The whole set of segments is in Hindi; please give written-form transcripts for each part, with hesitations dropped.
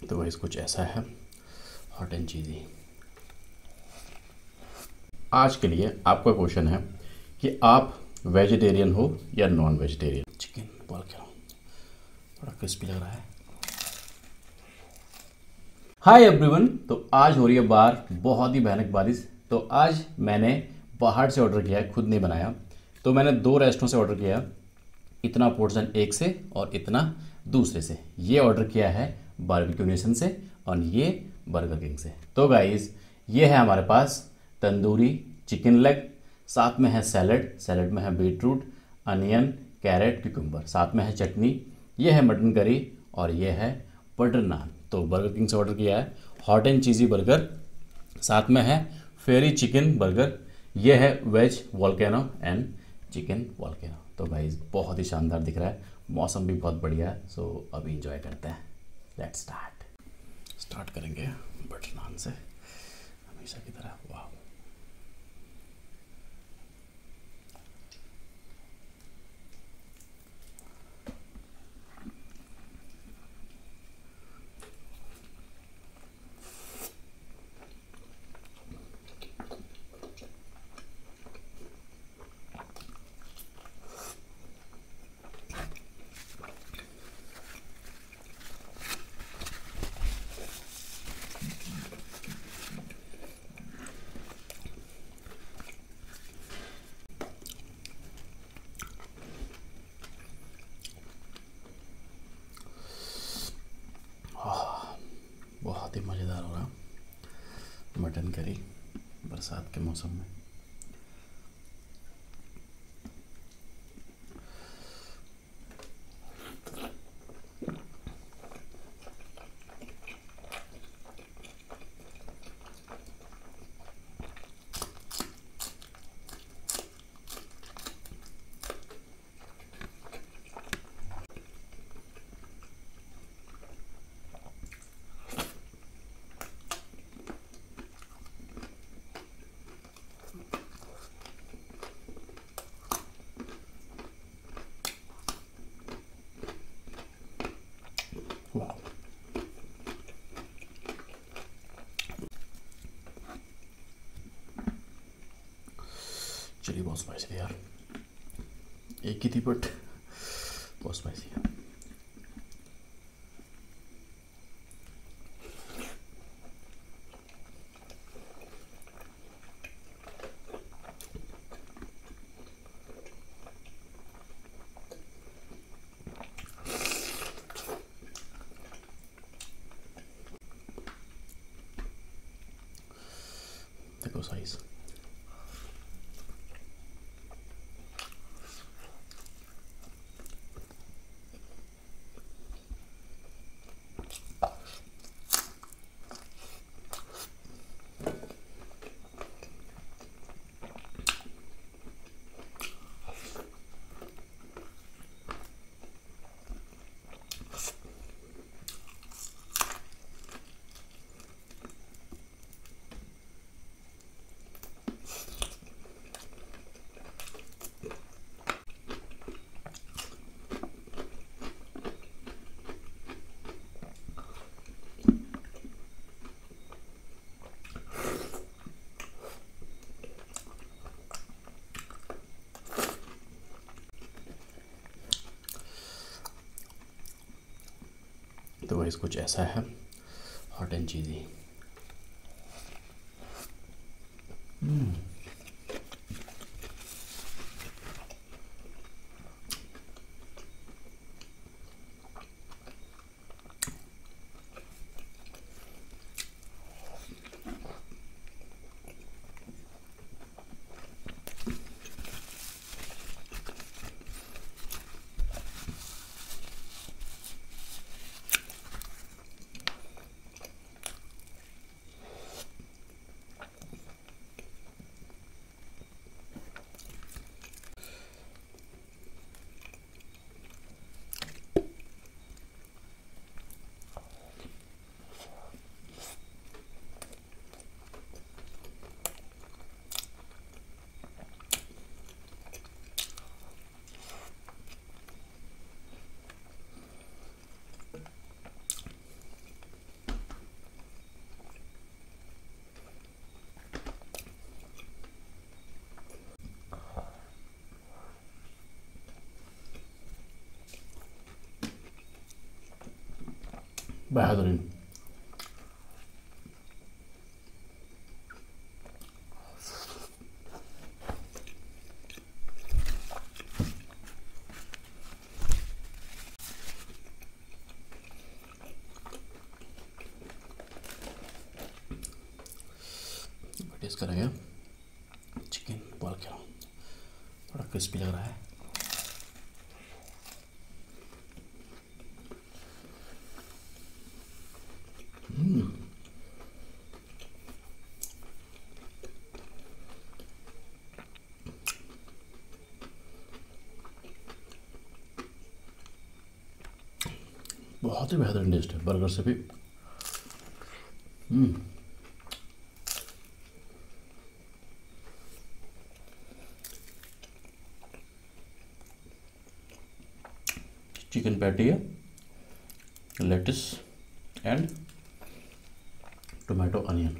तो वही कुछ ऐसा है, हॉट एंड चीज़ी। आज के लिए आपका क्वेश्चन है कि आप वेजिटेरियन हो या नॉन वेजिटेरियन। चिकन बॉल क्या थोड़ा क्रिस्पी लग रहा है। हाय एवरीवन, तो आज हो रही है बाहर बहुत ही भयानक बारिश। तो आज मैंने बाहर से ऑर्डर किया है, खुद नहीं बनाया। तो मैंने 2 रेस्टोरेंट से ऑर्डर किया, इतना पोर्शन एक से और इतना दूसरे से। ये ऑर्डर किया है बारबेक्यू नेशन से और ये बर्गर किंग से। तो गाइस, ये है हमारे पास तंदूरी चिकन लेग, साथ में है सैलड, सैलड में है बीटरूट, अनियन, कैरेट, क्यूकम्बर, साथ में है चटनी। ये है मटन करी और ये है बटर नान। तो बर्गर किंग से ऑर्डर किया है हॉट एंड चीज़ी बर्गर, साथ में है फेरी चिकन बर्गर। ये है veg volcano and chicken volcano. तो भाई बहुत ही शानदार दिख रहा है, मौसम भी बहुत बढ़िया है। सो अभी इंजॉय करते हैं। लेट्स स्टार्ट करेंगे बटर नान से, हमेशा की तरह। वाह, बहुत ही मज़ेदार हो रहा मटन करी बरसात के मौसम में। वाह, चिली बहुत स्पाइसी है यार, एक ही थी बट बहुत स्पाइसी है। देखो साइज, तो वही कुछ ऐसा है, हॉट एंड चीज़ी। बेहतरीन। टेस्ट करेंगे चिकन बॉल क्या थोड़ा क्रिस्पी लग रहा है। बहुत ही बेहतरीन टेस्ट है बर्गर से भी। चिकन पैटी है, लेटिस एंड टोमेटो अनियन।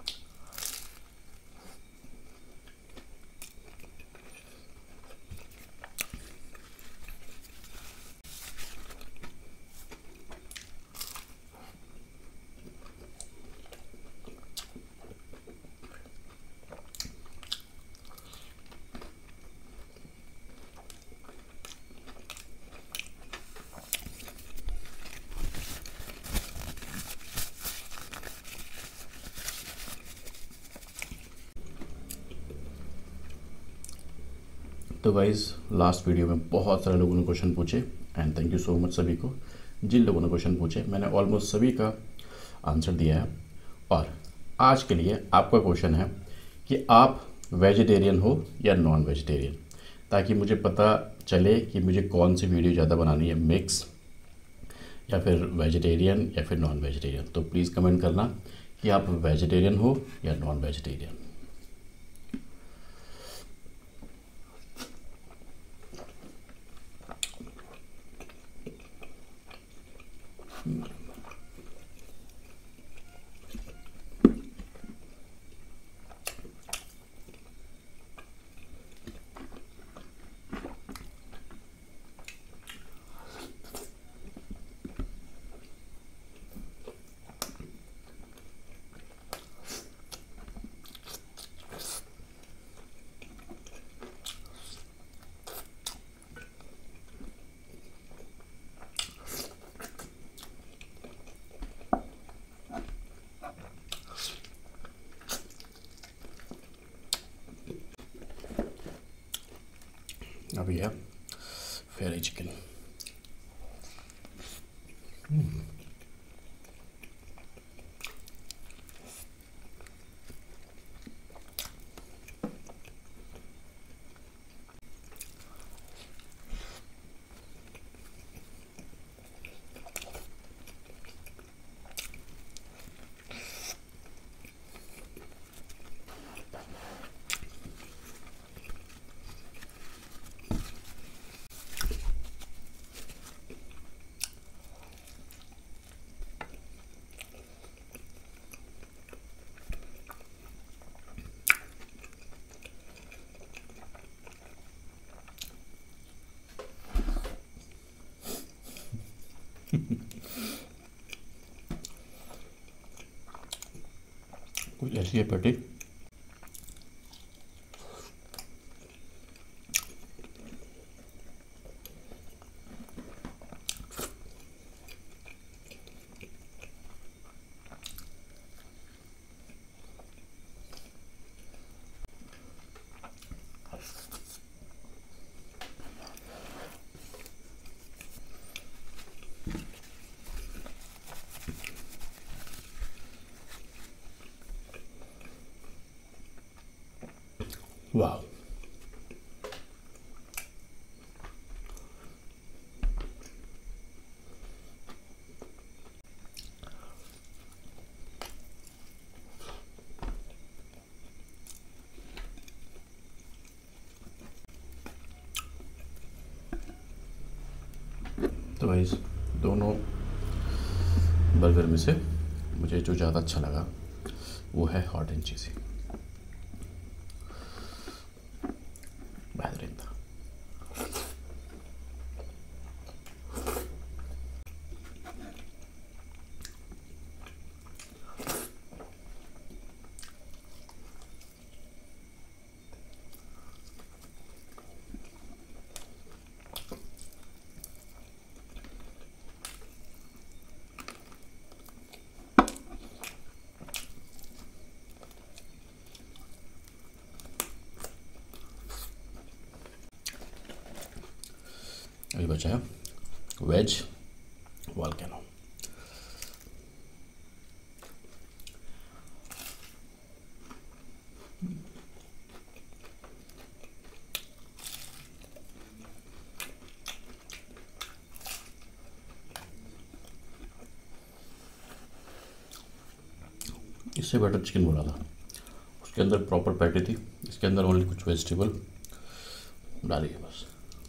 तो गाइज़ लास्ट वीडियो में बहुत सारे लोगों ने क्वेश्चन पूछे and thank you so much सभी को। जिन लोगों ने क्वेश्चन पूछे मैंने ऑलमोस्ट सभी का आंसर दिया है। और आज के लिए आपका क्वेश्चन है कि आप वेजिटेरियन हो या नॉन वेजिटेरियन, ताकि मुझे पता चले कि मुझे कौन सी वीडियो ज़्यादा बनानी है, मिक्स या फिर वेजिटेरियन या फिर नॉन वेजिटेरियन। तो प्लीज़ कमेंट करना कि आप वेजिटेरियन हो या नॉन वेजिटेरियन। अभी है फेरी चिकन। कुछ ऐसी है पैटी। वाह, तो भाई दोनों बर्गर में से मुझे जो ज़्यादा अच्छा लगा वो है हॉट एंड चीज़ी। बेहतरीन था। अभी बचा है वेज वोल्केनो। इससे बेटर चिकन बोला था, उसके अंदर प्रॉपर पैटी थी, इसके अंदर ओनली कुछ वेजिटेबल डाली है बस।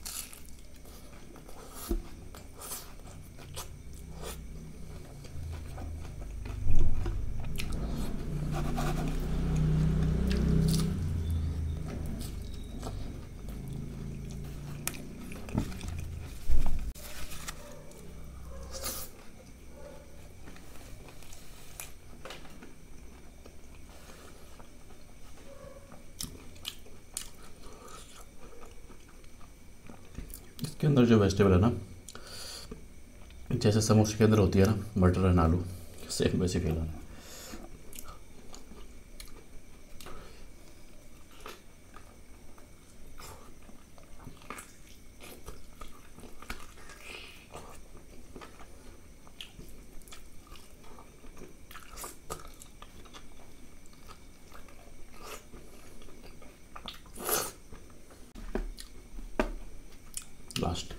इसके अंदर जो वेजिटेबल है ना, जैसे समोसे के अंदर होती है ना मटर एंड आलू, सेम वैसे फील है। लास्ट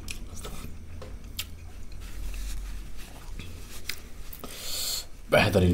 बेहतरीन।